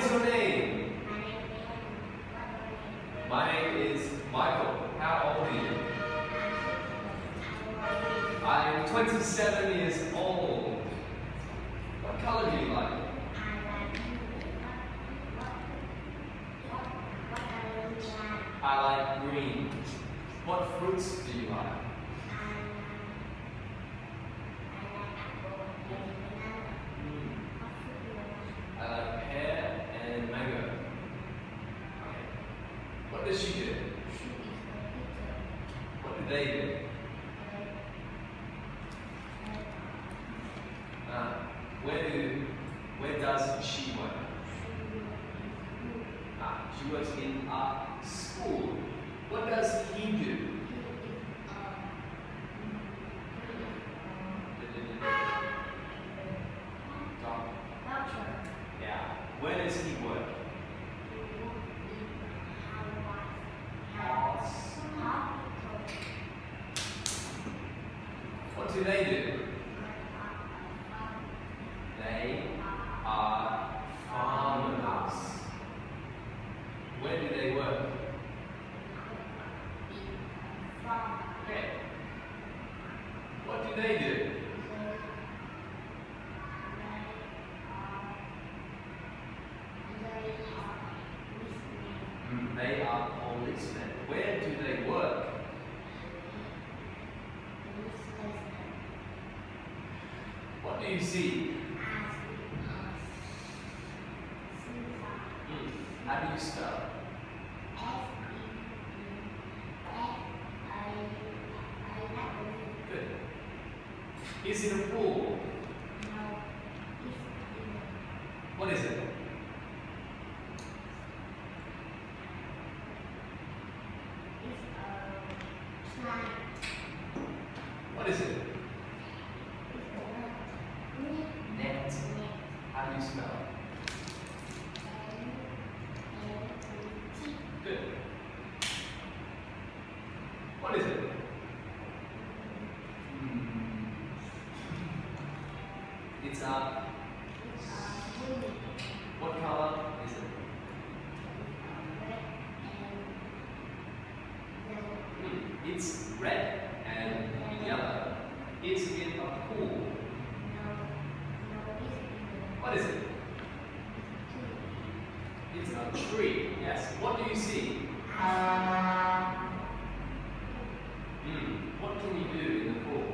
is your name? My name is Michael. How old are you? I'm 27 years old. What color do you like? I like green. What fruits do you like? I like pear and mango. Okay. What does she do? What do they do? Where does she work? She works in a school. What does he do? Yeah. Where does he work? What do they do? They are farmers. Where do they work? Okay. What do they do? They are policemen. Where do they work? What do you see? How do you spell? Good. Is it a pool? What is it? What is it? Net. How do you spell? Good. What is it? It's a... What color is it? It's red and yellow. It's in a pool. What is it? It's a tree. Yes. What do you see? What can you do in the pool?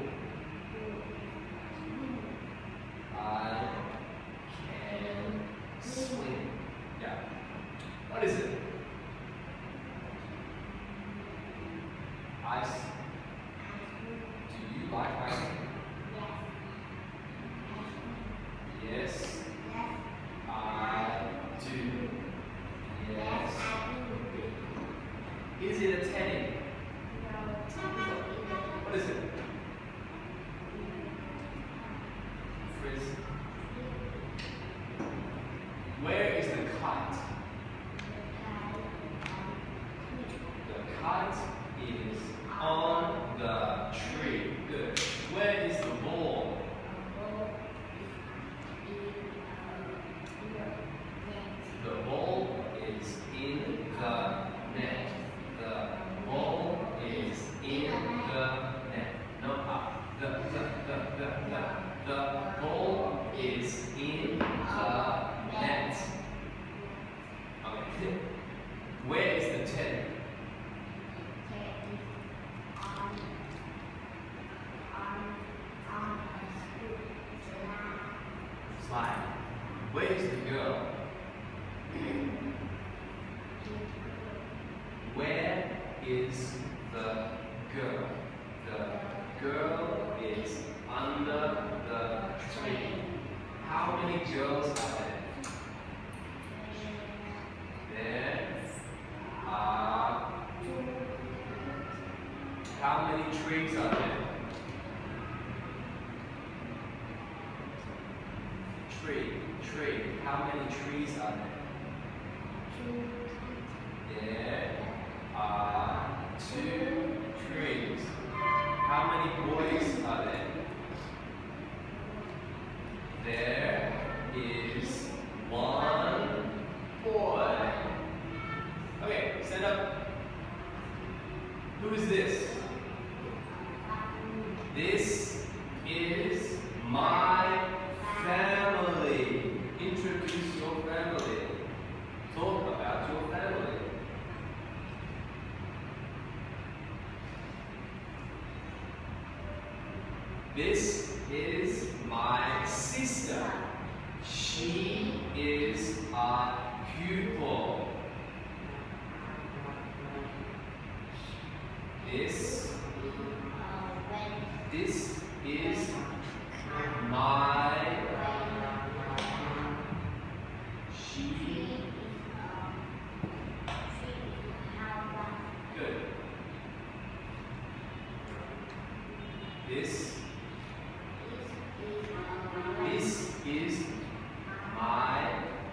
I can swim. Yeah. What is it? Ice. Do you like ice cream? Yes. I do. Yes. Is it a teddy? What is it? Frizz. Where is the kite? The kite is on the tree. Good. Where is the ball? The ball is in the net. The ball is in the net. No, the ball is in the net. Okay. Where is the teddy? Slide. Where is the girl? Where is the girl? The girl is under the tree. How many girls are there? There are. How many trees are there? Tree. How many trees are there? There are 2 trees. How many boys are there? There is 1 Who is this? This is my family. Introduce your family. Talk about your family. This is my sister. She is a pupil. This is my she. Good. This is my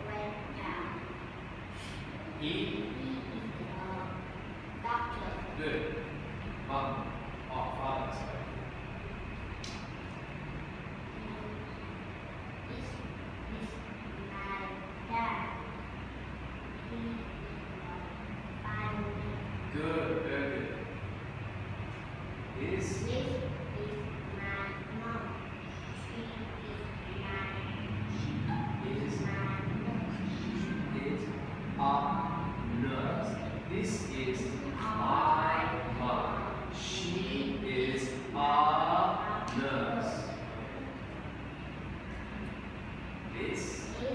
he. Good. Mom. Oh, father. Sorry. Good, very good. This is my mom. She is a nurse. This is my mom. She is a nurse. This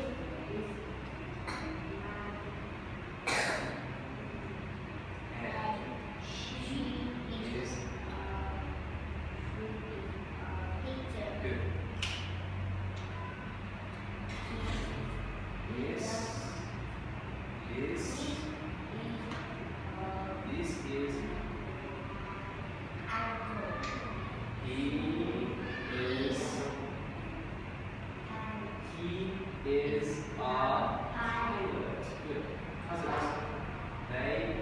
is a pilot. Good. Cousins. They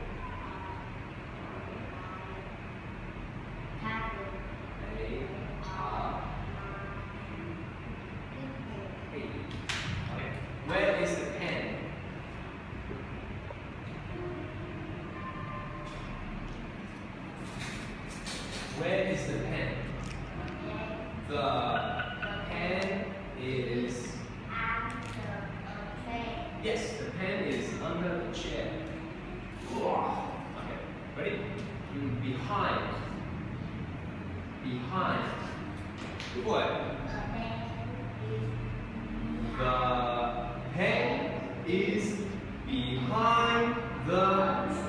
are hey. Okay. Where is the pen? Where is the pen? The pen is. Yes, the pen is under the chair. Okay, ready? Behind. Behind. Good boy. The pen is behind the